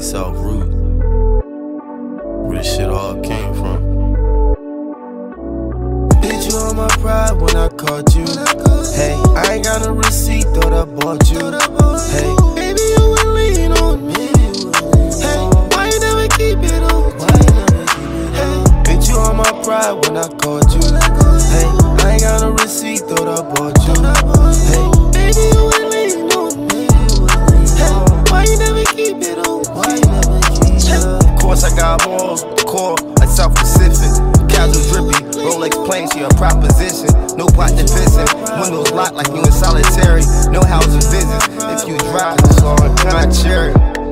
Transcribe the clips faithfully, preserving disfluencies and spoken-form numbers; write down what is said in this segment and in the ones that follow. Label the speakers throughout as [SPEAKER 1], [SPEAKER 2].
[SPEAKER 1] South Root, where this shit all came from.
[SPEAKER 2] Bitch, you on my pride when I caught you. Hey, I ain't got no receipt, thought I bought you. Hey, baby, you would lean on me. Hey, why you never keep it on? Hey, bitch, you on my pride when I caught you. Hey, I ain't got no receipt, thought I bought you. Hey, baby, you would lean on me. Hey, why you never keep it on? Why you never keep it on?
[SPEAKER 1] Of course I got morals, core, like South Pacific. Casual drippy, Rolex plain, she a proposition. No plot division, windows locked like you in solitary. No housing visits, if you drive, it's all contrary.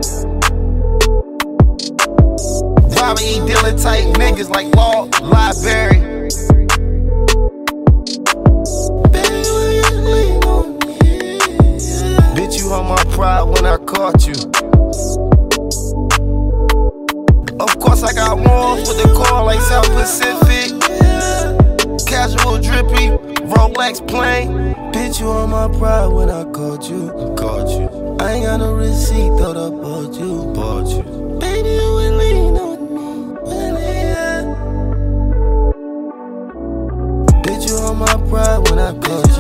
[SPEAKER 1] Robert E. Dillon type niggas like Law Library. Bitch, you on my pride when I caught you. Of course I got walls with the core like South Pacific. Casual drippy, Rolex plain.
[SPEAKER 2] Bitch, you on my pride when I caught you.
[SPEAKER 1] Caught you,
[SPEAKER 2] I ain't got no receipt, thought I bought you.
[SPEAKER 1] bought you.
[SPEAKER 2] Baby, you would lean on me. Bitch, you on my pride when I caught you.